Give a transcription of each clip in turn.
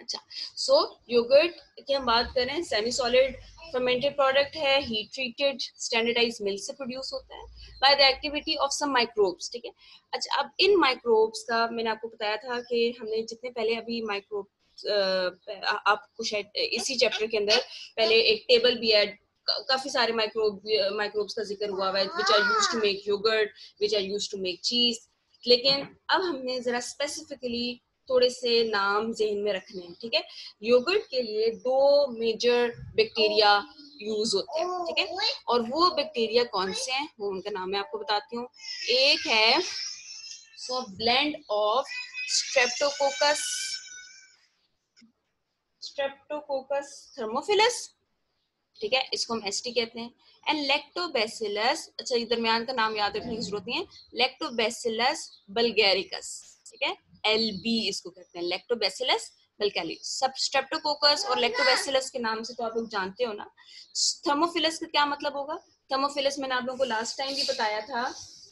अच्छा, सो योगर्ट की हम बात करें, सेमी सॉलिड फर्मेंटेड प्रोडक्ट है, हीट ट्रीटेड स्टैंडर्डाइज मिल्क से प्रोड्यूस होता है by the activity of some microbes, ठीक है। अच्छा, अब इन माइक्रोब्स का मैंने आपको बताया था कि हमने जितने पहले अभी माइक्रोब आपको शायद इसी चैप्टर के अंदर पहले एक टेबल भी है, काफी सारे माइक्रोब्स का जिक्र हुआ है, which are used to make yogurt, which are used to make cheese. लेकिन अब हमने जरा स्पेसिफिकली थोड़े से नाम ज़हन में रखने हैं, ठीक है। योगर्ट के लिए 2 मेजर बैक्टीरिया यूज होते हैं, ठीक है। और वो बैक्टीरिया कौन से हैं, वो उनका नाम मैं आपको बताती हूँ। एक है so blend of streptococcus thermophilus, ठीक है, इसको हम एसटी कहते हैं। एंड लैक्टोबैसिलस, अच्छा ये दरमियान का नाम याद रखने की जरूरत नहीं है, लैक्टोबैसिलस बल्गैरिकस, ठीक है, एलबी इसको कहते हैं, लैक्टोबैसिलस बल्गैरिकस। सब स्ट्रेप्टोकोकस और लैक्टोबैसिलस के नाम से तो आप लोग जानते हो ना। थर्मोफिलस का क्या मतलब होगा? थर्मोफिलस मैंने आप लोगों को लास्ट टाइम भी बताया था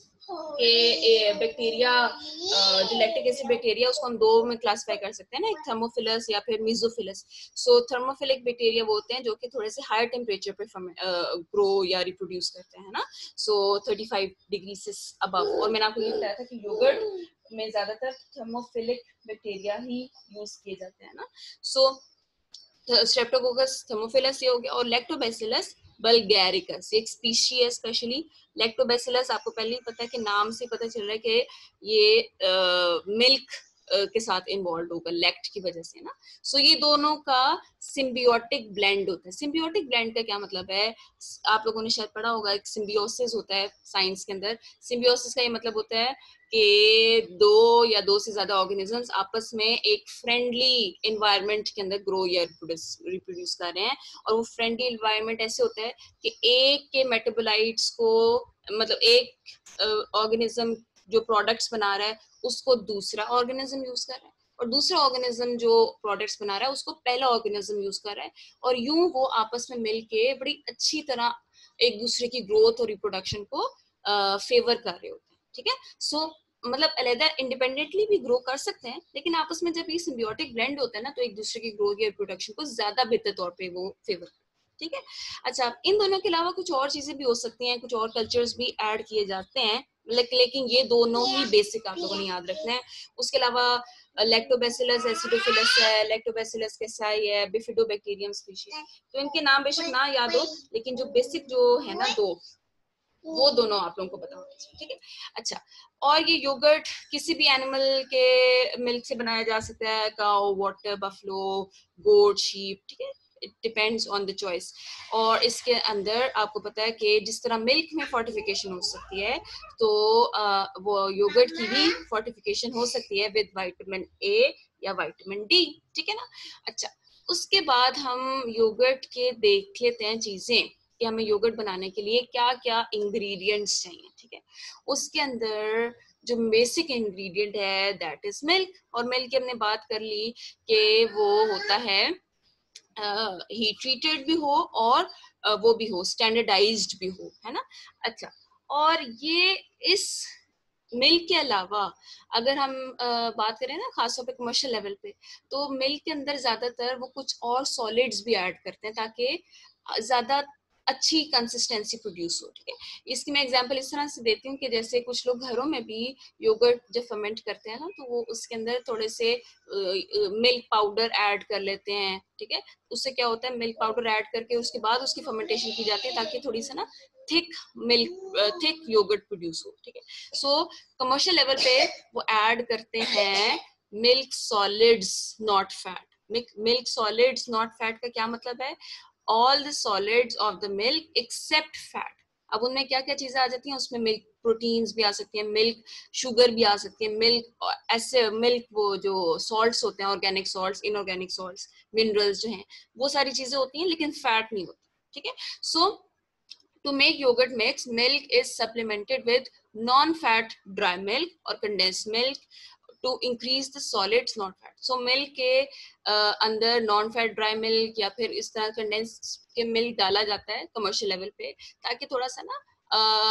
कि बैक्टीरिया, जो लैक्टिक एसिड बैक्टीरिया, उसको हम 2 में क्लासिफाई कर सकते हैं ना, एक थर्मोफिलस या फिर मीजोफिलस। सो थर्मोफिलिक बैक्टीरिया वो होते हैं जो कि थोड़े से हायर टेम्परेचर पे ग्रो या रिप्रोड्यूस करते हैं ना, सो 35 डिग्री से अबव। और मैंने आपको ये बताया था कि योगर्ट में ज्यादातर थर्मोफिलिक बैक्टीरिया ही यूज किए जाते हैं ना। सो स्ट्रेप्टोकोकस थर्मोफिलस ये हो गया, और लैक्टोबैसिलस बल्गैरिकस एक स्पीशी है स्पेशली। लैक्टोबैसिलस आपको पहले ही पता है कि नाम से पता चल रहा है कि ये मिल्क के साथ इन्वॉल्व होगा लैक्ट की वजह से ना। सो ये दोनों का सिम्बियोटिक ब्लेंड होता है। सिम्बियोटिक ब्लेंड का क्या मतलब है, आप लोगों ने शायद पढ़ा होगा, एक सिम्बियोसिस होता है साइंस के अंदर। सिम्बियोसिस का ये मतलब होता है कि 2 या 2 से ज्यादा ऑर्गेनिजम्स आपस में एक फ्रेंडली एनवायरनमेंट के अंदर ग्रो या रिप्रोड्यूस कर रहे हैं। और वो फ्रेंडली एनवायरनमेंट ऐसे होता है कि एक के मेटाबोलाइट्स को, मतलब एक ऑर्गेनिज्म जो प्रोडक्ट्स बना रहा है उसको दूसरा ऑर्गेनिज्म यूज कर रहा है, और दूसरा ऑर्गेनिज्म जो प्रोडक्ट्स बना रहा है उसको पहला ऑर्गेनिज्म यूज कर रहा है, और यूं वो आपस में मिलके बड़ी अच्छी तरह एक दूसरे की ग्रोथ और रिप्रोडक्शन को फेवर कर रहे होते हैं, ठीक है। सो मतलब अलग इंडिपेंडेंटली भी ग्रो कर सकते हैं, लेकिन आपस में जब ये सिम्बियोटिक ब्लेंड होता है ना, तो एक दूसरे की ग्रोथ या रिप्रोडक्शन को ज्यादा बेहतर तौर पे वो फेवर, ठीक है। अच्छा, इन दोनों के अलावा कुछ और चीजें भी हो सकती हैं, कुछ और कल्चर्स भी ऐड किए जाते हैं, लेकिन ये दोनों ही बेसिक आप लोगों ने याद रखना है। उसके अलावा लैक्टोबैसिलस एसिडोफिलस है, लैक्टोबैसिलस कैसाई है, बिफिडोबैक्टीरियम स्पीशीज। तो इनके नाम बेशक ना याद हो, लेकिन जो बेसिक जो है ना वो दोनों आप लोगों को पता होना चाहिए, ठीक है। अच्छा, और ये योगर्ट किसी भी एनिमल के मिल्क से बनाया जा सकता है, cow, water, buffalo, goat, sheep, ठीक है, it depends on the choice. और इसके अंदर आपको पता है कि जिस तरह मिल्क में फोर्टिफिकेशन हो सकती है, तो वो योगर्ट की भी फोर्टिफिकेशन हो सकती है विद विटामिन ए या विटामिन डी, ठीक है ना। अच्छा, उसके बाद हम योगर्ट के देख लेते हैं चीजें कि हमें योगर्ट बनाने के लिए क्या क्या इंग्रेडिएंट्स चाहिए, ठीक है। उसके अंदर जो बेसिक इंग्रेडिएंट है दैट इज मिल्क, और मिल्क की हमने बात कर ली कि वो होता है हीट ट्रीटेड भी हो और वो भी हो स्टैंडर्डाइज्ड भी हो, है ना। अच्छा, और ये इस मिल्क के अलावा अगर हम बात करें ना खासतौर पे कमर्शियल लेवल पे, तो मिल्क के अंदर ज्यादातर वो कुछ और सॉलिड्स भी ऐड करते हैं ताकि ज्यादा अच्छी कंसिस्टेंसी प्रोड्यूस हो, ठीक है। इसकी मैं एग्जांपल इस तरह से देती हूँ कि जैसे कुछ लोग घरों में भी योगर्ट जब फर्मेंट करते हैं ना, तो वो उसके अंदर थोड़े से मिल्क पाउडर ऐड कर लेते हैं, ठीक है। उससे क्या होता है, मिल्क पाउडर ऐड करके उसके बाद उसकी फर्मेंटेशन की जाती है ताकि थोड़ी सी ना थिक योगर्ट प्रोड्यूस हो, ठीक है। सो कमर्शियल लेवल पे वो ऐड करते हैं milk solids not fat. Milk solids not fat का क्या मतलब है, all the solids of the milk except fat. अब उनमें क्या क्या चीजें आ जाती हैं, उसमें मिल्क प्रोटीन्स भी आ सकती हैं, मिल्क शुगर भी आ सकती है, मिल्क ऐसे मिल्क वो जो सॉल्ट्स होते हैं, organic salts, inorganic salts, minerals जो हैं, वो सारी चीजें होती हैं, लेकिन फैट नहीं होती, ठीक है। सो to make yogurt mix, milk is supplemented with non-fat dry milk or condensed milk to increase the solids not fat. So milk के अंदर non-fat dry milk या फिर इस तरह condensed के milk डाला जाता है commercial level पे, ताकि थोड़ा सा ना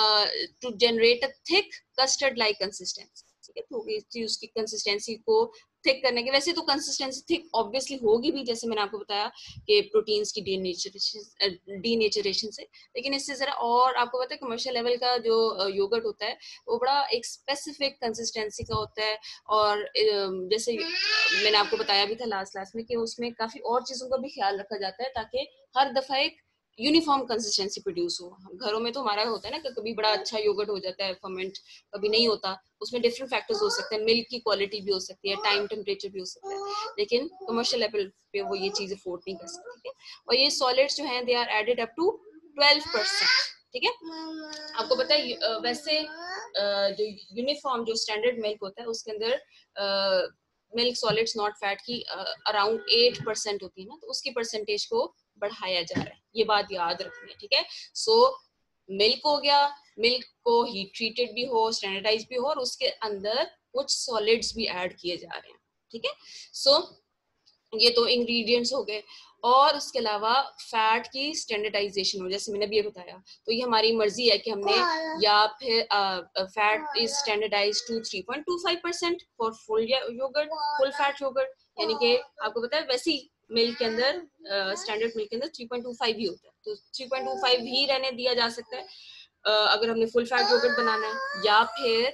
to generate a thick custard like consistency, ठीक है, तो उसकी कंसिस्टेंसी को थिक करने के। वैसे तो कंसिस्टेंसी थिक ऑब्वियसली होगी भी, जैसे मैंने आपको बताया कि प्रोटीन्स की डीनेचरेशन से, लेकिन इससे जरा और आपको पता है कमर्शियल लेवल का जो योगर्ट होता है वो बड़ा एक स्पेसिफिक कंसिस्टेंसी का होता है। और जैसे मैंने आपको बताया भी था लास्ट क्लास में कि उसमें काफी और चीजों का भी ख्याल रखा जाता है ताकि हर दफा एक यूनिफॉर्म कंसिस्टेंसी प्रोड्यूस हो। घरों में तो हमारा होता है ना कि कभी बड़ा अच्छा योगर्ट हो जाता है फर्मेंट, कभी नहीं होता, उसमें डिफरेंट फैक्टर्स हो सकते हैं, मिल्क की क्वालिटी भी हो सकती है, टाइम टेम्परेचर भी हो सकता है, लेकिन कमर्शियल लेवल पे वो ये चीज अफोर्ड नहीं कर सकते, ठीक है। और ये सॉलिड्स जो हैं they are added up to 12%, ठीक है। आपको पता है वैसे जो यूनिफॉर्म जो स्टैंडर्ड मिल्क होता है उसके अंदर मिल्क सॉलिड्स नॉट फैट की अराउंड 8% होती है ना, तो उसकी परसेंटेज को बढ़ाया जा रहा है, ये बात याद रखनी है, ठीक है। सो मिल्क हो गया, मिल्क को हीट ट्रीटेड भी हो, स्टैंडर्डाइज भी हो, और उसके अंदर कुछ सॉलिड्स भी ऐड किए जा रहे हैं, ठीक है। सो ये तो इंग्रेडिएंट्स हो गए, और उसके अलावा फैट की स्टैंडर्डाइजेशन हो, जैसे मैंने अभी ये बताया, तो ये हमारी मर्जी है कि हमने या फिर fat is standardise to 3.25% for full yogurt, full fat yogurt, यानी कि आपको पता है वैसी मिल्क के अंदर स्टैंडर्ड मिल्क के अंदर 3.25 ही होता है, तो 3.25 ही रहने दिया जा सकता है अगर हमने फुल फैट योगर्ट बनाना है, या फिर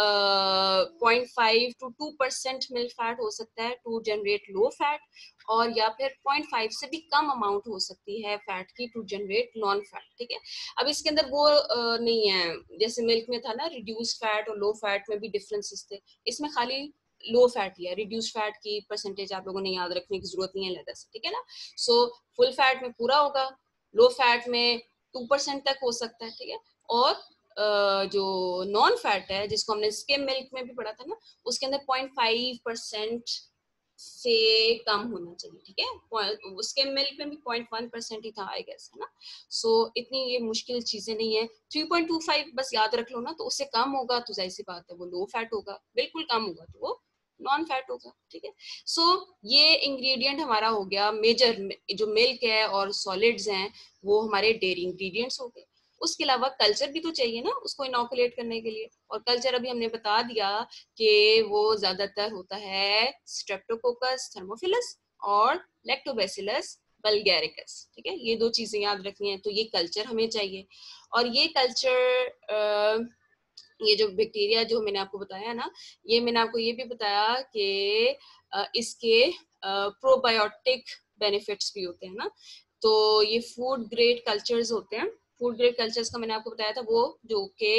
0.5 to 2% मिल्क फैट हो सकता है टू जनरेट लो फैट, और या फिर 0.5 से भी कम अमाउंट हो सकती है फैट की टू जनरेट नॉन फैट, ठीक है। अब इसके अंदर वो नहीं है, जैसे मिल्क में था ना रिड्यूस्ड फैट और लो फैट में भी डिफरेंसेस थे, इसमें खाली लो फैट ही है, रिड्यूस फैट की परसेंटेज आप लोगों ने याद रखने की जरूरत नहीं है अलग से, ठीक है ना। सो फुल फैट में पूरा होगा, लो फैट में 2% तक हो सकता है, ठीक है। और जो नॉन फैट है जिसको हमने स्किम मिल्क में भी पढ़ा था ना, उसके अंदर 0.5% से कम होना चाहिए, ठीक है। उसके मिल्क में भी 0.1% ही था आई गेस, है ना। सो इतनी ये मुश्किल चीजें नहीं है, 3.25 बस याद रख लो ना, तो उससे कम होगा तो जाहिर सी बात है वो लो फैट होगा, बिल्कुल कम होगा तो वो नॉन फैट होगा, ठीक है। सो ये इंग्रेडिएंट हमारा हो गया मेजर, जो मिल्क है और सॉलिड्स हैं वो हमारे डेयरी इंग्रेडिएंट्स हो गए। उसके अलावा कल्चर भी तो चाहिए ना उसको इनोकुलेट करने के लिए, और कल्चर अभी हमने बता दिया कि वो ज्यादातर होता है स्ट्रेप्टोकोकस थर्मोफिलस और लैक्टोबैसिलस बल्गैरिकस, ठीक है। ये दो चीजें याद रखनी है, तो ये कल्चर हमें चाहिए। और ये कल्चर ये जो बैक्टीरिया जो मैंने आपको बताया ना, ये मैंने आपको ये भी बताया कि इसके प्रोबायोटिक बेनिफिट्स भी होते हैं ना, तो ये फूड ग्रेड कल्चर्स होते हैं। फूड ग्रेड कल्चर्स का मैंने आपको बताया था वो जो कि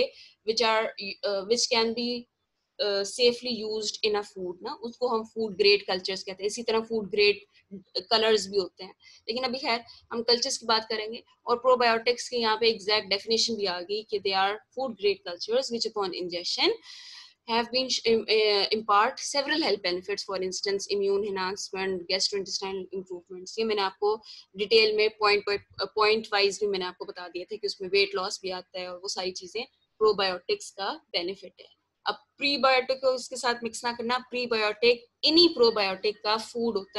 which can be safely used in a food ना, उसको हम फूड ग्रेड कल्चर्स कहते हैं। इसी तरह फूड ग्रेड कलर्स भी होते हैं, लेकिन अभी खैर हम कल्चर्स की बात करेंगे। और प्रोबायोटिक्स की यहाँ पे एग्जैक्ट डेफिनेशन भी आ गई कि they are food grade cultures which upon injection have been impart several health benefits, for instance immune enhancement, gastrointestinal improvements। ये मैंने आपको डिटेल में पॉइंट वाइज भी मैंने आपको बता दिया था कि उसमें वेट लॉस भी आता है, और वो सारी चीजें प्रोबायोटिक्स का बेनिफिट है। अब प्रीबायोटिक को इसके साथ मिक्स ना करना, प्रीबायोटिक इन्हीं प्रोबायोटिक का फूड होता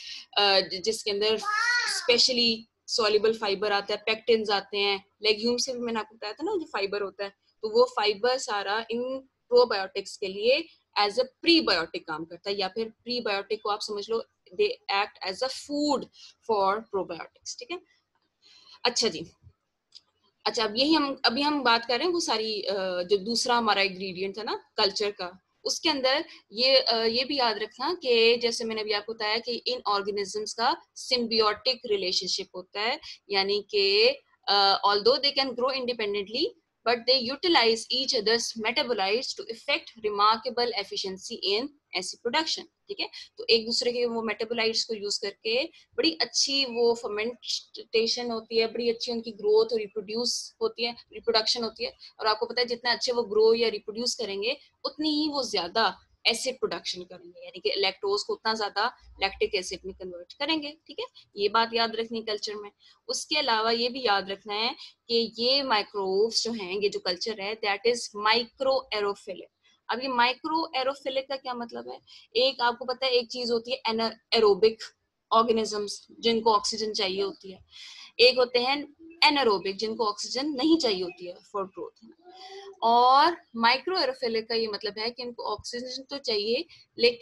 है जिसके अंदर स्पेशली सॉल्युबल फाइबर आता है, पेक्टिन्स आते हैं, लेग्यूम से भी मैंने आपको बताया था ना जो फाइबर होता है, तो वो फाइबर सारा इन प्रोबायोटिक्स के लिए एज अ प्रीबायोटिक काम करता है, या फिर प्रीबायोटिक को आप समझ लो they act as a food for probiotics, ठीक है। अच्छा जी, अच्छा अब यही अभी हम बात कर रहे हैं वो सारी जो दूसरा हमारा इंग्रेडिएंट था ना कल्चर का, उसके अंदर ये भी याद रखना कि जैसे मैंने अभी आपको बताया कि इन ऑर्गेनिजम्स का सिम्बियोटिक रिलेशनशिप होता है, यानी कि although they can grow independently but they utilize each other's metabolites to effect remarkable efficiency in acid production, ठीक है। तो एक दूसरे के वो मेटाबोलाइट्स को यूज करके बड़ी अच्छी वो फर्मेंटेशन होती है, बड़ी अच्छी उनकी ग्रोथ और रिप्रोडक्शन होती है। और आपको पता है जितना अच्छे वो ग्रो या रिप्रोड्यूस करेंगे उतनी ही वो ज्यादा एसिड प्रोडक्शन करेंगे, यानी कि लैक्टोज को उतना ज्यादा लैक्टिक एसिड में कन्वर्ट करेंगे, ठीक है। ये बात याद रखनी कल्चर में। उसके अलावा ये भी याद रखना है कि ये माइक्रोब्स जो हैं, ये जो कल्चर है दैट इज माइक्रो एरोफिलिक। अब ये माइक्रो एरोफिलिक का क्या मतलब है, एक आपको पता है एक चीज होती है एरोबिक ऑर्गेनिजम्स जिनको ऑक्सीजन चाहिए होती है, एक होते हैं एनारोबिक जिनको ऑक्सीजन नहीं चाहिए होती है फॉर ग्रोथ। और माइक्रो एरोफिलिक का ये मतलब है कि इनको ऑक्सीजन तो चाहिए लेकिन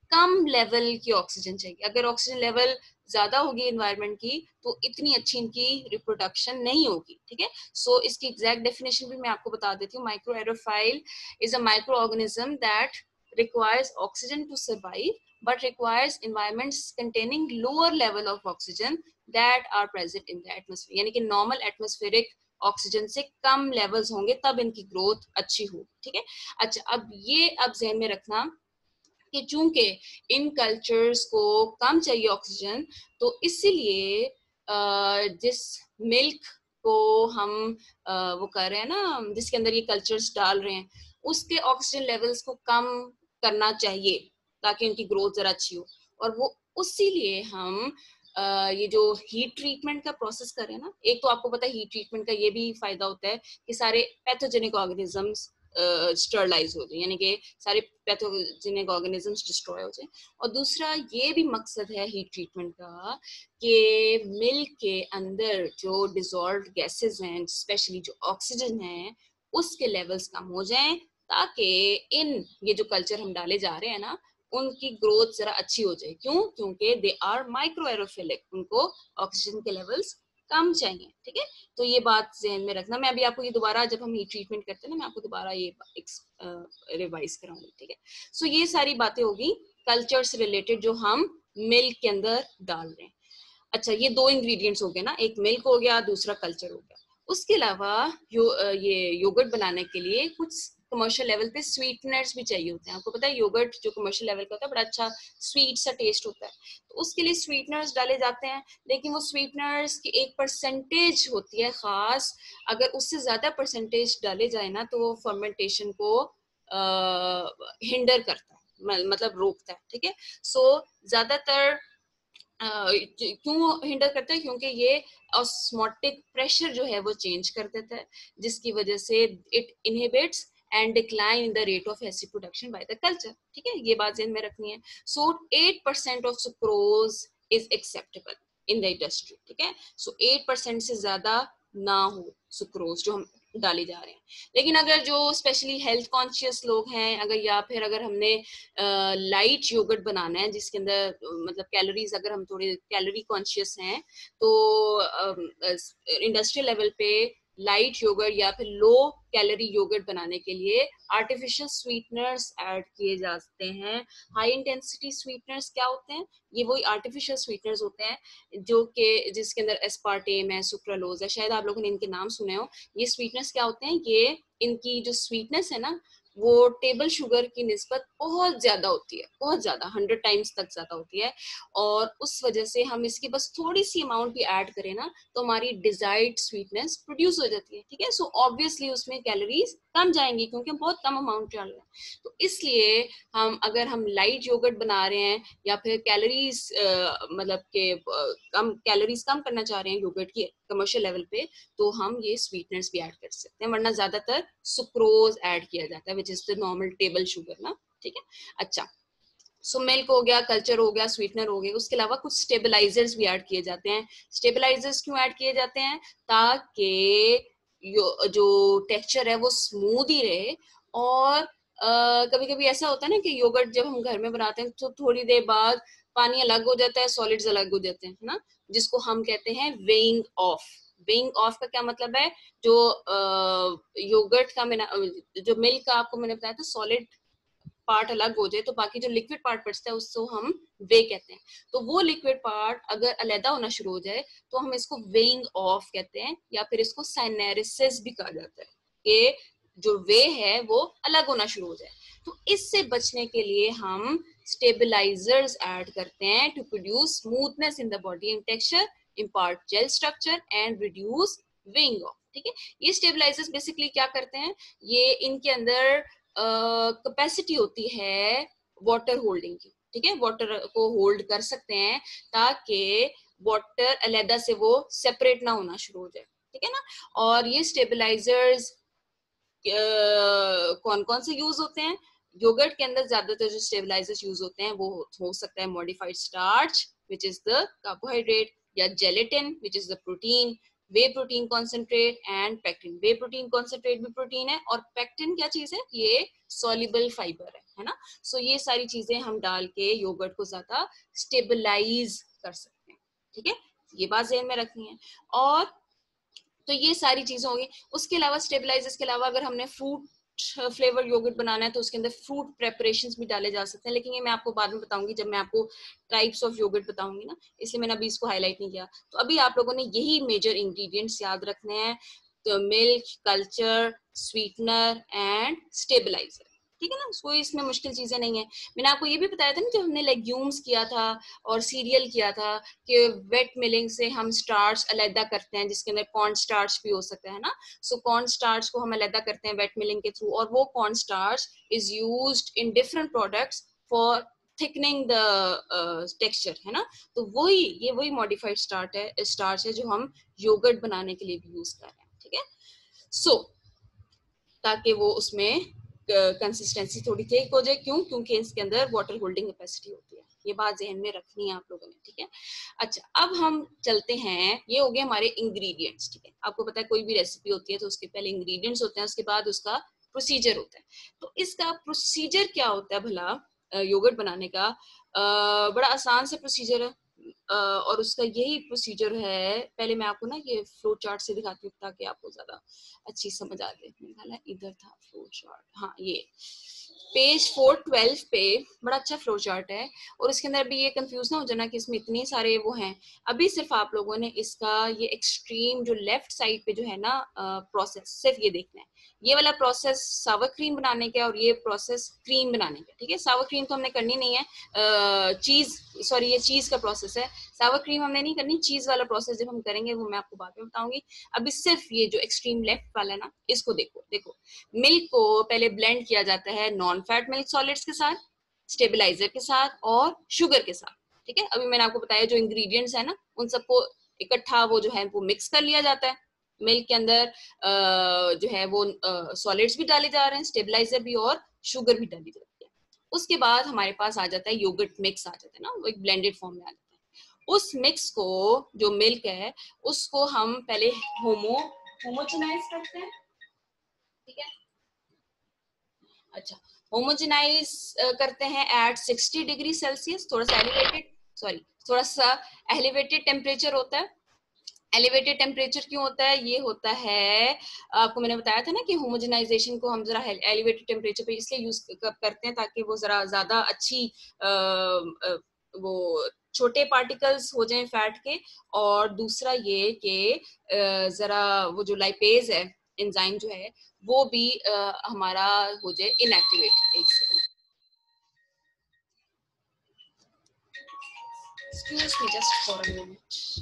कम लेवल की ऑक्सीजन चाहिए। अगर ऑक्सीजन लेवल ज्यादा होगी एनवायरनमेंट की तो इतनी अच्छी इनकी रिप्रोडक्शन नहीं होगी, ठीक है। सो इसकी एग्जैक्ट डेफिनेशन भी मैं आपको बता देती हूँ। Microaerophile is a microorganism that requires oxygen to survive but requires environments containing lower level of oxygen that are present in the atmosphere। यानी कि नॉर्मल एटमॉस्फेरिक ऑक्सीजन से कम लेवल्स होंगे तब इनकी ग्रोथ अच्छी होगी, ठीक है। अच्छा, अब ये अब ध्यान में रखना कि चूंकि इन कल्चर्स को कम चाहिए ऑक्सीजन, तो इसीलिए जिस मिल्क को हम वो कर रहे हैं ना, जिसके अंदर ये कल्चर्स डाल रहे हैं, उसके ऑक्सीजन लेवल्स को कम करना चाहिए ताकि इनकी ग्रोथ जरा अच्छी हो। और वो उसीलिए हम ये जो हीट ट्रीटमेंट का प्रोसेस कर रहे हैं ना, एक तो आपको पता है हीट ट्रीटमेंट का ये भी फायदा होता है कि सारे पैथोजेनिक ऑर्गेनिजम्स स्टरलाइज हो जाए, यानी कि सारे पैथोजेनिक ऑर्गेनिजम्स डिस्ट्रॉय हो जाए। और दूसरा ये भी मकसद है हीट ट्रीटमेंट का कि मिल्क के अंदर जो डिजॉल्व्ड गैसेस हैं, स्पेशली जो ऑक्सीजन है, उसके लेवल्स कम हो जाएं ताकि इन ये जो कल्चर हम डाले जा रहे हैं ना, उनकी ग्रोथ जरा अच्छी हो जाए। क्यों? क्योंकि दे आर माइक्रो एरोफिलिक, उनको ऑक्सीजन के लेवल्स कम चाहिए, ठीक है। तो ये बात ध्यान में रखना। मैं अभी आपको ये दोबारा, जब हम हीट ट्रीटमेंट करते हैं ना, मैं आपको दोबारा ये रिवाइज कराऊंगी, ठीक है। सो ये सारी बातें होगी कल्चर से रिलेटेड जो हम मिल्क के अंदर डाल रहे हैं। अच्छा, ये दो इंग्रेडिएंट्स हो गए ना, एक मिल्क हो गया, दूसरा कल्चर हो गया। उसके अलावा ये योगर्ट बनाने के लिए कुछ कमर्शियल लेवल पे स्वीटनर्स भी चाहिए होते हैं। आपको पता है योगर्ट जो कमर्शियल लेवल का होता है बड़ा अच्छा स्वीट सा टेस्ट होता है, तो उसके लिए स्वीटनर्स डाले जाते हैं। लेकिन वो स्वीटनर्स की एक परसेंटेज होती है खास, अगर उससे ज्यादा परसेंटेज डाले जाए ना तो वो फर्मेंटेशन को हिंडर करता है, मतलब रोकता है, ठीक है। सो ज्यादातर क्यों हिंडर करता है? क्योंकि ये ऑस्मोटिक प्रेशर जो है वो चेंज कर देता है, जिसकी वजह से it inhibits and decline in the rate of acid production by the culture, ठीक है। ये बात ध्यान में रखनी है। So 8% of sucrose is acceptable in the industry, ठीक है। सो 8% से ज्यादा ना हो सुक्रोज जो हम डाली जा रहे हैं। लेकिन अगर जो स्पेशली हेल्थ कॉन्शियस लोग हैं, अगर या फिर अगर हमने लाइट योगर्ट बनाना है जिसके अंदर मतलब कैलोरीज, अगर हम थोड़े कैलोरी कॉन्शियस हैं, तो इंडस्ट्रियल लेवल पे लाइट योगर्ट या फिर लो कैलोरी योगर्ट बनाने के लिए आर्टिफिशियल स्वीटनर्स ऐड किए जाते हैं। हाई इंटेंसिटी स्वीटनर्स क्या होते हैं? ये वही आर्टिफिशियल स्वीटनर्स होते हैं जो कि जिसके अंदर एस्पार्टेम है, सुक्रालोज है, शायद आप लोगों ने इनके नाम सुने हो। ये स्वीटनर्स क्या होते हैं? ये इनकी जो स्वीटनेस है ना, वो टेबल शुगर की निस्बत बहुत ज्यादा होती है, बहुत ज्यादा, 100 टाइम्स तक ज्यादा होती है। और उस वजह से हम इसकी बस थोड़ी सी अमाउंट भी ऐड करें ना तो हमारी डिजायर्ड स्वीटनेस प्रोड्यूस हो जाती है, ठीक है। सो ऑब्वियसली उसमें कैलोरीज कम जाएंगी क्योंकि हम बहुत कम अमाउंट डाल रहे हैं। तो इसलिए अगर हम लाइट योगर्ट बना रहे हैं या फिर कैलोरीज मतलब के कम कैलोरीज कम करना चाह रहे हैं योगर्ट की कमर्शियल लेवल पे, तो हम ये स्वीटनर्स भी ऐड कर सकते हैं। वरना ज्यादातर सुक्रोज ऐड किया जाता है which is the normal table sugar ना, ठीक है। अच्छा, सो मिल्क हो गया, कल्चर हो गया, स्वीटनर हो गया। उसके अलावा कुछ स्टेबलाइजर्स भी ऐड किए जाते हैं। स्टेबलाइजर्स क्यों ऐड किए जाते हैं? ताकि जो टेक्सचर है वो स्मूथ ही रहे। और कभी कभी ऐसा होता है ना कि योगर्ट जब हम घर में बनाते हैं तो थोड़ी देर बाद पानी अलग हो जाता है, सॉलिड्स अलग हो जाते हैं, है ना, जिसको हम कहते हैं वेइंग ऑफ। वेइंग ऑफ का क्या मतलब है? जो योगर्ट का मैंने जो मिल्क का आपको मैंने बताया था, सॉलिड पार्ट अलग हो जाए तो बाकी जो लिक्विड पार्ट बचता है उसको हम वे कहते हैं। तो वो लिक्विड पार्ट अगर अलग होना शुरू हो जाए तो हम इसको वेइंग ऑफ कहते हैं, या फिर इसको साइनेरिसिस भी कहा जाता है कि जो वे है वो अलग होना शुरू हो जाए। तो इससे बचने के लिए हम स्टेबलाइजर्स ऐड करते हैं to produce smoothness in the body and texture, impart gel structure and reduce wheying off, ठीक है। ये स्टेबलाइजर्स बेसिकली क्या करते हैं? ये इनके अंदर कैपेसिटी होती है वाटर होल्डिंग की, ठीक है। वाटर को होल्ड कर सकते हैं ताकि वाटर अलहदा से वो सेपरेट ना होना शुरू हो जाए, ठीक है ना। और ये स्टेबलाइजर्स कौन कौन से यूज होते हैं? योगर्ट के अंदर ज्यादातर जो स्टेबलाइजर्स यूज होते हैं वो हो सकता है modified starch which is the carbohydrate, या gelatin which is the protein, whey protein concentrate and pectin. Whey protein concentrate भी प्रोटीन है, और पेक्टिन क्या चीज है, ये सॉल्युबल फाइबर है ना। सो ये सारी चीजें हम डाल के योगर्ट को ज्यादा स्टेबलाइज कर सकते हैं, ठीक है, ये बात ध्यान में रखनी है। और तो ये सारी चीजें होगी। उसके अलावा स्टेबलाइजर्स के अलावा अगर हमने फ्रूट फ्लेवर योगर्ट बनाना है तो उसके अंदर फ्रूट प्रेपरेशंस भी डाले जा सकते हैं, लेकिन ये मैं आपको बाद में बताऊंगी जब मैं आपको टाइप्स ऑफ योगर्ट बताऊंगी ना, इसलिए मैंने अभी इसको हाईलाइट नहीं किया। तो अभी आप लोगों ने यही मेजर इंग्रेडिएंट्स याद रखने हैं, तो milk, culture, sweetener and stabiliser, ठीक है ना। कोई इसमें मुश्किल चीजें नहीं है। मैंने आपको ये भी बताया था ना जब हमने लेग्यूम्स किया था और सीरियल किया था कि वेट मिलिंग से हम स्टार्च अलग करते हैं, जिसके अंदर कॉर्न स्टार्च भी हो सकता है ना। सो कॉर्न स्टार्च को हम अलग करते हैं वेट मिलिंग के थ्रू, और वो corn starch is used in different products for thickening the texture, है ना। तो वही मॉडिफाइड स्टार्च है जो हम योगर्ट बनाने के लिए भी यूज कर रहे हैं, ठीक है। सो ताकि वो उसमें कंसिस्टेंसी थोड़ी थिक हो जाए, क्योंकि इसके अंदर वाटर होल्डिंग कैपेसिटी होती है। ये बात ध्यान में रखनी है आप लोगों ने, ठीक है। अच्छा, अब हम चलते हैं, ये हो गए हमारे इंग्रेडिएंट्स, ठीक है। आपको पता है कोई भी रेसिपी होती है तो उसके पहले इंग्रेडिएंट्स होते हैं, उसके बाद उसका प्रोसीजर होता है। तो इसका प्रोसीजर क्या होता है भला योगर्ट बनाने का? बड़ा आसान से प्रोसीजर है, और उसका यही प्रोसीजर है। पहले मैं आपको ना ये फ्लो चार्ट से दिखाती हूँ ताकि आपको ज्यादा अच्छी समझ आ जाए। मेरे ख्याल है इधर था फ्लो चार्ट, हाँ ये पेज 412 पे बड़ा अच्छा फ्लो चार्ट है। और इसके अंदर भी ये कंफ्यूज ना हो जाना कि इसमें इतने सारे वो हैं। अभी सिर्फ आप लोगों ने इसका ये एक्सट्रीम जो लेफ्ट साइड पे जो है ना प्रोसेस, सिर्फ ये देखना है। ये वाला प्रोसेस सावर क्रीम बनाने का और ये प्रोसेस क्रीम बनाने का, ठीक है। सावर क्रीम तो हमने करनी नहीं है, चीज सॉरी ये चीज का प्रोसेस है। सावर क्रीम हमने नहीं करनी, चीज वाला प्रोसेस जब हम करेंगे वो मैं आपको बाद में बताऊंगी। अभी सिर्फ ये जो एक्सट्रीम लेफ्ट वाला है ना, इसको देखो। देखो, मिल्क को पहले ब्लेंड किया जाता है नॉन फैट मिल्क सॉलिड्स के साथ, स्टेबलाइजर के साथ और शुगर के साथ, ठीक है। अभी मैंने आपको बताया जो इंग्रेडिएंट्स है ना, उन सबको इकट्ठा वो जो है वो मिक्स कर लिया जाता है। मिल्क के अंदर जो है वो सॉलिड्स भी डाले जा रहे हैं, स्टेबलाइजर भी और शुगर भी डाली जाती है। उसके बाद हमारे पास आ जाता है योगर्ट मिक्स, आ जाता है ना, वो एक ब्लेंडेड फॉर्म में आ जाता है। उस मिक्स को, जो मिल्क है उसको हम पहले होमोजेनाइज करते हैं, ठीक है। अच्छा, होमोजेनाइज करते हैं एट 60 डिग्री सेल्सियस, थोड़ा सा एलिवेटेड, सॉरी थोड़ा सा एलिवेटेड टेम्परेचर होता है। एलिवेटेड टेम्परेचर क्यों होता है? ये होता है, आपको मैंने बताया था ना कि होमोजेनाइजेशन को हम जरा एलिवेटेड टेम्परेचर पे इसलिए यूज करते हैं ताकि वो जरा ज्यादा अच्छी वो छोटे पार्टिकल्स हो जाएं फैट के। और दूसरा ये कि जरा वो जो लाइपेज है, एंजाइम जो है, वो भी हमारा हो जाए इनएक्टिवेट। एक second, excuse me just for a minute.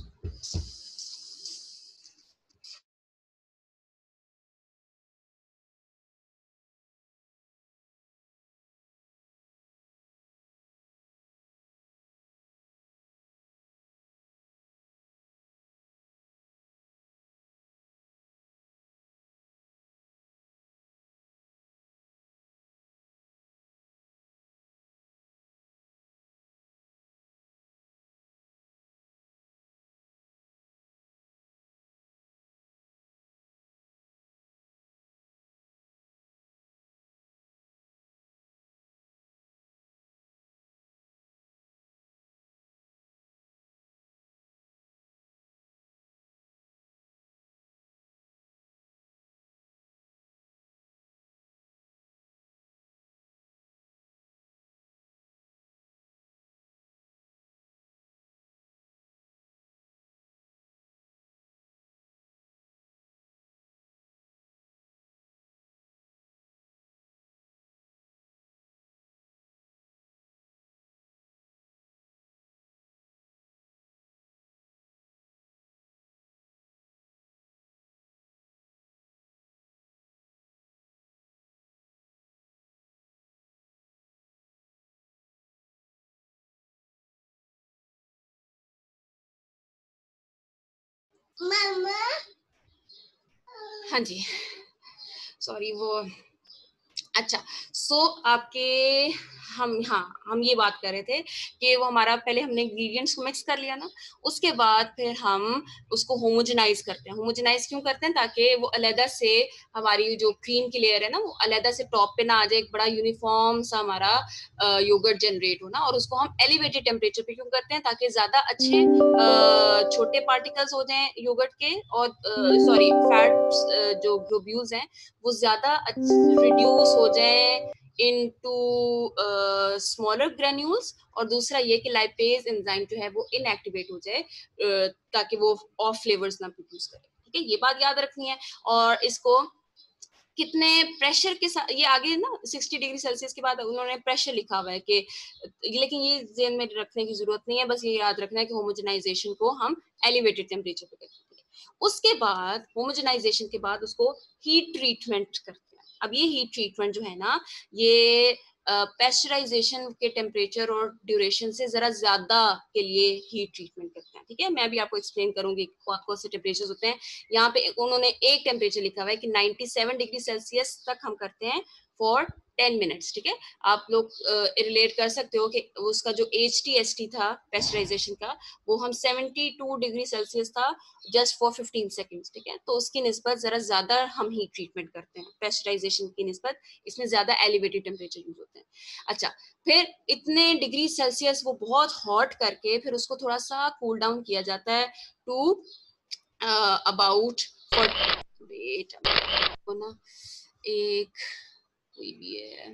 हाँ जी, सॉरी वो अच्छा, सो आपके हम ये बात कर रहे थे कि वो हमारा पहले हमने इंग्रेडिएंट्स को मिक्स कर लिया ना, उसके बाद फिर हम उसको होमोजेनाइज करते हैं। होमोजेनाइज क्यों करते हैं? ताकि वो अलहदा से हमारी जो क्रीम की लेयर है ना, वो अलहदा से टॉप पे ना आ जाए, एक बड़ा यूनिफॉर्म सा हमारा योगर्ट जनरेट हो ना। और उसको हम एलिवेटेड टेम्परेचर पे क्यों करते हैं? ताकि ज्यादा अच्छे छोटे पार्टिकल्स हो जाएं योगर्ट के, और सॉरी फैट्स जो ग्लोब्यूल्स हैं वो ज्यादा रिड्यूस हो जाए इनटू स्मॉलर ग्रेन्यूल्स। और दूसरा ये कि लाइपेज एंजाइम जो है वो इनएक्टिवेट हो जाए, ताकि वो ऑफ फ्लेवर्स ना प्रोड्यूस करे। ठीक है, ये बात याद रखनी है। और इसको कितने प्रेशर के साथ, ये आगे ना 60 डिग्री सेल्सियस के बाद उन्होंने प्रेशर लिखा हुआ है कि, लेकिन ये ज़हन में रखने की जरूरत नहीं है, बस ये याद रखना है कि होमोजेनाइजेशन को हम एलिवेटेड टेम्परेचर पे करते हैं। उसके बाद होमोजेनाइजेशन के बाद उसको हीट ट्रीटमेंट करते हैं। अब ये हीट ट्रीटमेंट जो है ना, ये पेस्चराइजेशन के टेम्परेचर और ड्यूरेशन से जरा ज्यादा के लिए हीट ट्रीटमेंट करते हैं। ठीक है, मैं अभी आपको एक्सप्लेन करूंगी कौन कौन से टेम्परेचर होते हैं। यहाँ पे उन्होंने एक टेम्परेचर लिखा हुआ है कि 97 डिग्री सेल्सियस तक हम करते हैं फॉर 10 मिनट्स। ठीक है, आप लोग रिलेट कर सकते हो कि उसका जो HTST था पेस्चराइजेशन का, वो हम 72 डिग्री सेल्सियस था जस्ट फॉर 15 सेकेंड्स। ठीक है, तो उसकी निस्बत जरा ज्यादा हम हीट ट्रीटमेंट करते हैं पेस्चराइजेशन की निस्बत, इसमें ज्यादा एलिवेटेड टेम्परेचर यूज होते हैं। अच्छा, फिर इतने डिग्री सेल्सियस वो बहुत हॉट करके फिर उसको थोड़ा सा कूल डाउन किया जाता है टू अबाउट वेट को ना, एक कोई भी है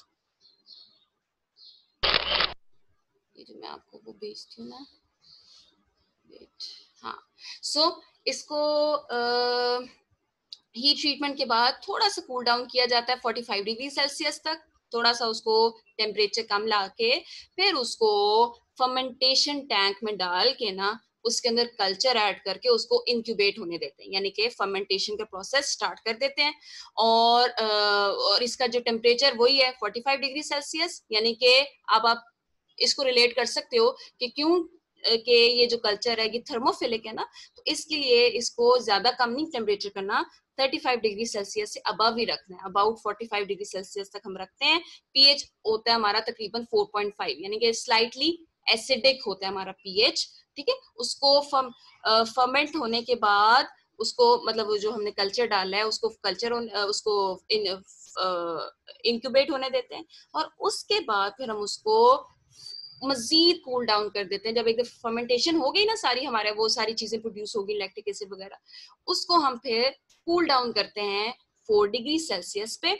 ये जो मैं आपको वो भेजती हूँ ना, वेट, हाँ। सो इसको हीट ट्रीटमेंट के बाद थोड़ा सा कूल डाउन किया जाता है 45 डिग्री सेल्सियस तक, थोड़ा सा उसको टेम्परेचर कम ला के फिर उसको फर्मेंटेशन टैंक में डाल के ना, उसके अंदर कल्चर ऐड करके उसको इंक्यूबेट होने देते हैं, यानी कि फर्मेंटेशन का प्रोसेस स्टार्ट कर देते हैं। और इसका जो टेम्परेचर वही है 45 डिग्री सेल्सियस, यानी कि अब आप इसको रिलेट कर सकते हो कि क्यों कि ये जो कल्चर है ये थर्मोफिलिक है ना, तो इसके लिए इसको ज्यादा कम नहीं टेम्परेचर करना, 35 डिग्री सेल्सियस से अबव ही रखना है, अबाउट 45 डिग्री सेल्सियस तक हम रखते हैं। पीएच होता है हमारा तकरीबन 4.5, यानी कि स्लाइटली एसिडिक होता है हमारा पीएच। ठीक है, उसको फर्मेंट होने के बाद उसको, मतलब वो जो हमने कल्चर डाला है उसको उसको इंक्यूबेट होने देते हैं। और उसके बाद फिर हम उसको मजीद कूल डाउन कर देते हैं। जब एक फर्मेंटेशन हो गई ना सारी, हमारे वो सारी चीजें प्रोड्यूस होगी लैक्टिक एसिड वगैरह, उसको हम फिर कूल डाउन करते हैं 4 डिग्री सेल्सियस पे,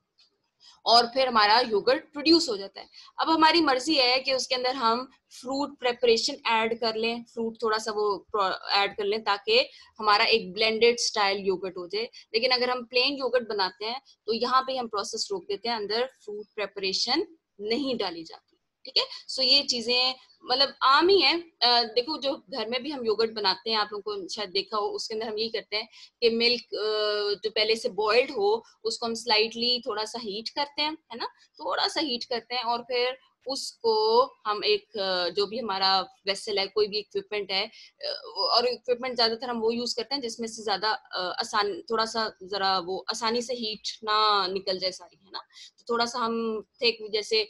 और फिर हमारा योगर्ट प्रोड्यूस हो जाता है। अब हमारी मर्जी है कि उसके अंदर हम फ्रूट प्रेपरेशन ऐड कर लें, फ्रूट थोड़ा सा वो ऐड कर लें ताकि हमारा एक ब्लेंडेड स्टाइल योगर्ट हो जाए। लेकिन अगर हम प्लेन योगर्ट बनाते हैं तो यहाँ पे हम प्रोसेस रोक देते हैं, अंदर फ्रूट प्रेपरेशन नहीं डाली जाती। ठीक है, सो ये चीजें मतलब आम ही है। देखो जो घर में भी हम योगर्ट बनाते हैं, आप लोगों को शायद देखा हो, उसके अंदर हम यही करते हैं कि मिल्क जो पहले से बॉइल्ड हो उसको हम स्लाइटली थोड़ा सा हीट करते हैं, है ना, थोड़ा सा हीट करते हैं, और फिर उसको हम एक जो भी हमारा वेसल है, कोई भी इक्विपमेंट है, और इक्विपमेंट ज्यादातर हम वो यूज करते हैं जिसमें से ज्यादा आसान, थोड़ा सा जरा वो आसानी से हीट ना निकल जाए सारी, है ना। तो थोड़ा सा हम थे जैसे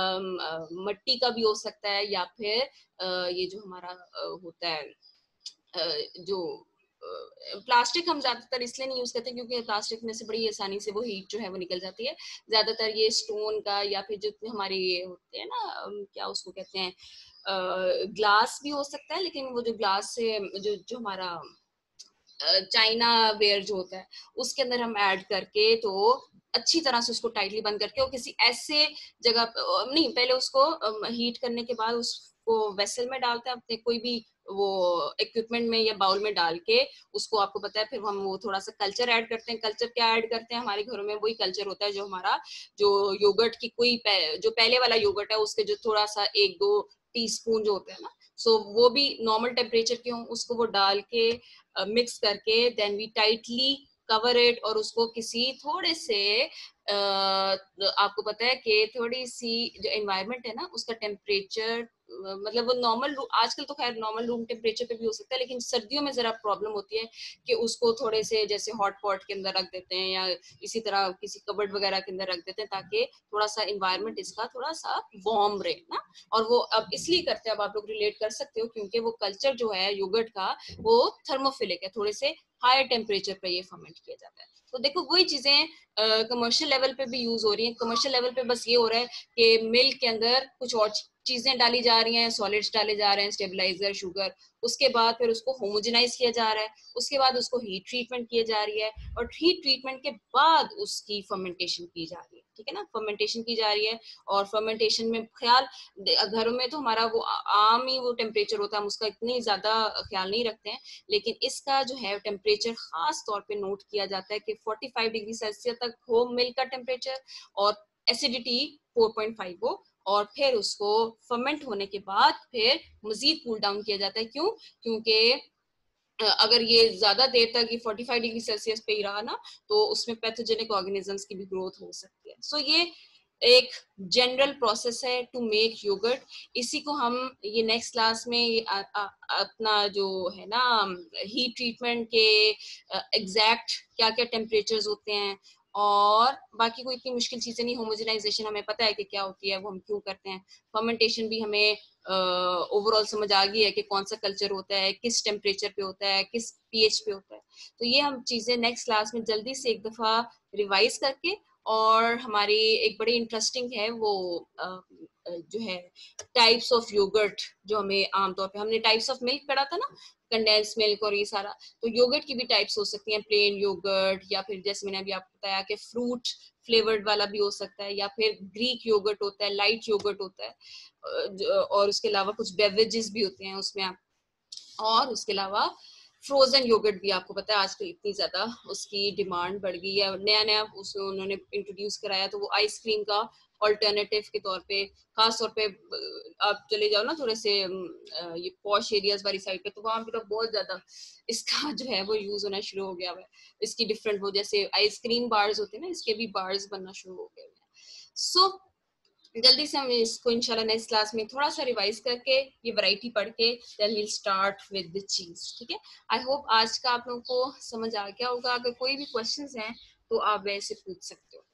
मट्टी का भी हो सकता है, या फिर ये जो हमारा होता है जो प्लास्टिक हम ज्यादातर इसलिए नहीं यूज करते क्योंकि प्लास्टिक में से बड़ी आसानी से वो हीट जो है वो निकल जाती है। ज्यादातर ये स्टोन का, या फिर जो हमारे ये होते हैं ना, क्या उसको कहते हैं, ग्लास भी हो सकता है, लेकिन वो जो ग्लास से जो हमारा चाइना वेयर जो होता है उसके अंदर हम ऐड करके, तो अच्छी तरह से उसको टाइटली बंद करके, और किसी ऐसे जगह नहीं, पहले उसको हीट करने के बाद उसको वेसल में डालते हैं अपने कोई भी वो इक्विपमेंट में या बाउल में डाल के, उसको आपको पता है फिर हम वो थोड़ा सा कल्चर ऐड करते हैं। कल्चर क्या ऐड करते हैं, हमारे घरों में वही कल्चर होता है जो हमारा जो योगर्ट की जो पहले वाला योगर्ट है उसके जो थोड़ा सा 1-2 टीस्पून जो होते हैं ना, सो वो भी नॉर्मल टेम्परेचर के हों, उसको वो डाल के मिक्स करके then we tightly cover it, और उसको किसी थोड़े से आपको पता है कि थोड़ी सी जो एनवायरनमेंट है ना उसका टेम्परेचर मतलब वो नॉर्मल, आजकल तो खैर नॉर्मल रूम टेम्परेचर पे भी हो सकता है, लेकिन सर्दियों में जरा प्रॉब्लम होती है कि उसको थोड़े से जैसे हॉट पॉट के अंदर रख देते हैं या इसी तरह किसी कबर्ड वगैरह के अंदर रख देते हैं, ताकि थोड़ा सा इन्वायरमेंट इसका थोड़ा सा वार्म रहे ना। और वो अब इसलिए करते हैं, अब आप लोग रिलेट कर सकते हो, क्योंकि वो कल्चर जो है योगर्ट का वो थर्मोफिलिक है, थोड़े से हायर टेम्परेचर पे ये फर्मेंट किया जाता है। तो देखो वही चीजें कमर्शियल लेवल पे भी यूज हो रही है। कमर्शियल लेवल पे बस ये हो रहा है कि मिल्क के अंदर कुछ और चीजें डाली जा रही हैं, सॉलिड्स डाले जा रहे हैं, स्टेबलाइजर, शुगर, उसके बाद फिर उसको होमोजेनाइज किया जा रहा है, उसके बाद उसको हीट ट्रीटमेंट किया जा रही है, और हीट ट्रीटमेंट के बाद उसकी फर्मेंटेशन की जा रही है, ठीक है ना, फर्मेंटेशन की जा रही है। और फर्मेंटेशन में ख्याल, घरों में तो हमारा वो आम ही वो टेम्परेचर होता है, हम उसका इतनी ज्यादा ख्याल नहीं रखते हैं, लेकिन इसका जो है टेम्परेचर खास तौर पे नोट किया जाता है कि 45 डिग्री सेल्सियस तक हो मिल्क का टेम्परेचर, और एसिडिटी 4.5 हो, और फिर उसको फर्मेंट होने के बाद फिर मजीद कूल डाउन किया जाता है। क्यों? क्योंकि अगर ये ज्यादा देर तक ये 45 डिग्री सेल्सियस पे ही रहा ना, तो उसमें पैथोजेनिक ऑर्गेनिजम्स की भी ग्रोथ हो सकती है। सो ये एक जनरल प्रोसेस है टू मेक योगर्ट। इसी को हम ये नेक्स्ट क्लास में अपना जो है ना हीट ट्रीटमेंट के एग्जैक्ट क्या क्या टेम्परेचर्स होते हैं, और बाकी कोई इतनी मुश्किल चीजें नहीं। होमोजेनाइजेशन हमें पता है कि क्या होती है, वो हम क्यों करते हैं। फर्मेंटेशन भी हमें ओवरऑल समझ आ गई है कि कौन सा कल्चर होता है, किस टेम्परेचर पे होता है, किस पीएच पे होता है। तो ये हम चीजें नेक्स्ट क्लास में जल्दी से एक दफा रिवाइज करके, और हमारी एक बड़ी इंटरेस्टिंग है वो जो है टाइप्स ऑफ योगर्ट, जो हमें आमतौर पे हमने टाइप्स ऑफ मिल्क पढ़ा था ना, कंडेंस मिल्क और ये सारा, तो योगर्ट की भी टाइप्स हो सकती हैं, प्लेन योगर्ट, या फिर जैसे मैंने अभी आपको बताया कि फ्रूट फ्लेवर्ड वाला भी हो सकता है, या फिर ग्रीक योगर्ट होता है, लाइट योगर्ट होता है, और उसके अलावा कुछ बेवरेजेस भी होते हैं उसमें। और उसके अलावा फ्रोजन योगर्ट भी, आपको पता है आजकल इतनी ज्यादा उसकी डिमांड बढ़ गई है, नया नया उसमें उन्होंने इंट्रोड्यूस कराया, तो वो आइसक्रीम का ऑल्टरनेटिव के तौर पे, खास तौर पे आप चले जाओ ना थोड़े से ये पॉश एरियाज वाली साइड पे, तो वहां पे तो बहुत ज्यादा इसका जो है वो यूज होना शुरू हो गया है। इसकी डिफरेंट वो जैसे आइसक्रीम बार्स होते हैं ना, इसके भी बार्स बनना शुरू हो गए हैं। सो जल्दी से हम इसको इंशाल्लाह नेक्स्ट क्लास में थोड़ा सा रिवाइज करके ये वैरायटी पढ़ के then will start with the cheese, ठीक है। आई होप आज का आप लोगों को समझ आ गया होगा। अगर कोई भी क्वेश्चंस हैं तो आप वैसे पूछ सकते हो।